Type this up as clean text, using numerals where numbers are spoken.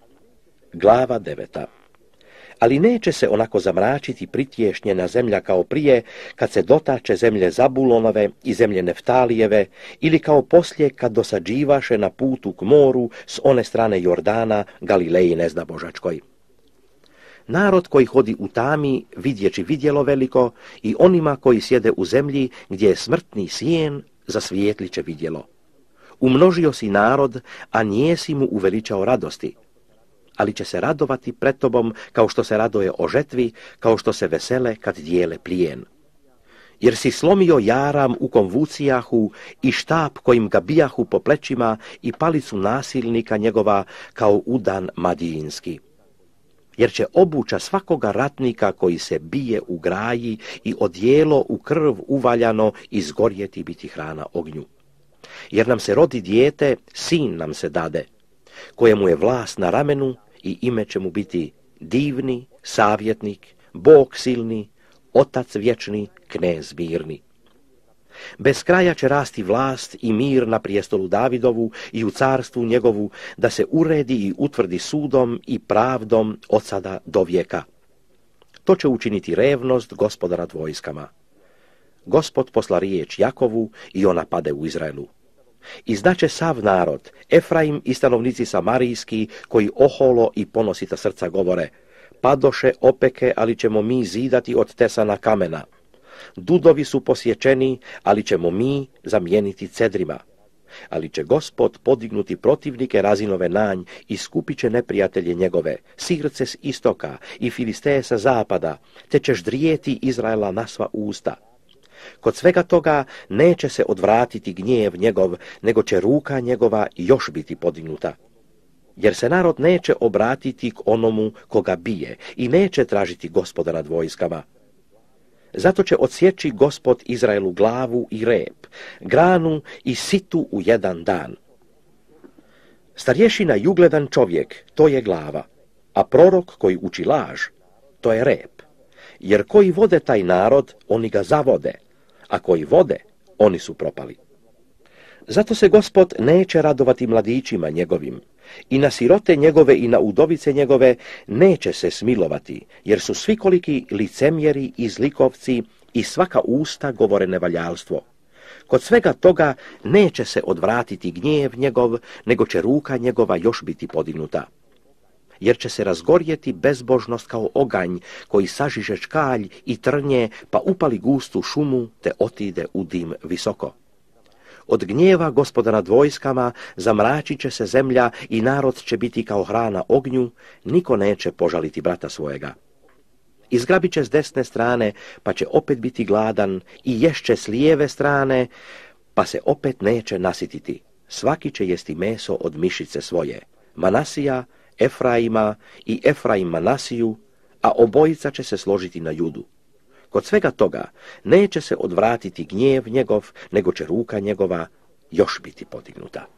Glava 9. Ali neće se onako zamračiti pritješnjena zemlja kao prije, kad se dotače zemlje Zabulonove i zemlje Neftalijeve, ili kao poslije kad dosađivaše na putu k moru s one strane Jordana, Galileji nezdabožačkoj. Narod koji hodi u tami vidjeći vidjelo veliko i onima koji sjede u zemlji gdje je smrtni sjen zasvijetlit će vidjelo. Umnožio si narod, a nijesi mu uveličao radosti, ali će se radovati pred tobom kao što se radoje o žetvi, kao što se vesele kad dijele plijen. Jer si slomio jaram u konvucijahu i štap kojim ga bijahu po plećima i palicu nasilnika njegova kao udan madijinski. Jer će obuća svakoga ratnika koji se bije u graji i odijelo u krv uvaljano izgorjeti biti hrana ognju. Jer nam se rodi dijete, sin nam se dade, kojemu je vlast na ramenu i ime će mu biti divni, savjetnik, Bog silni, Otac vječni, knez mirni. Bez kraja će rasti vlast i mir na prijestolu Davidovu i u carstvu njegovu, da se uredi i utvrdi sudom i pravdom od sada do vijeka. To će učiniti revnost Gospoda nad vojskama. Gospod posla riječ Jakovu i ona pade u Izraelu. Izdaće sav narod, Efraim i stanovnici Samarijski, koji oholo i ponosita srca govore, padoše opeke, ali ćemo mi zidati od tesana kamena. Dudovi su posječeni, ali ćemo mi zamijeniti cedrima. Ali će Gospod podignuti protivnike Razinove nanj i skupit će neprijatelje njegove, Sirce s istoka i Filisteje sa zapada, te će ždrijeti Izraela na sva usta. Kod svega toga neće se odvratiti gnjev njegov, nego će ruka njegova još biti podignuta. Jer se narod neće obratiti k onomu koga bije i neće tražiti Gospoda nad vojskama. Zato će odsjeći Gospod Izraelu glavu i rep, granu i situ u jedan dan. Starješina i ugledan čovjek, to je glava, a prorok koji uči laž, to je rep. Jer koji vode taj narod, oni ga zavode, a koji vode, oni su propali. Zato se Gospod neće radovati mladićima njegovim, i na sirote njegove i na udovice njegove neće se smilovati, jer su svikoliki licemjeri i zlikovci i svaka usta govore nevaljalstvo. Kod svega toga neće se odvratiti gnjev njegov, nego će ruka njegova još biti podignuta. Jer će se razgorjeti bezbožnost kao oganj koji sažiže škalj i trnje, pa upali gustu šumu te otide u dim visoko. Od gnjeva Gospoda nad vojskama zamračit će se zemlja i narod će biti kao hrana ognju, niko neće požaliti brata svojega. Izgrabit će s desne strane, pa će opet biti gladan, i ješće s lijeve strane, pa se opet neće nasititi. Svaki će jesti meso od mišice svoje, Manasija, Efraima i Efraim Manasiju, a obojica će se složiti na Judu. Kod svega toga neće se odvratiti gnjev njegov, nego će ruka njegova još biti podignuta.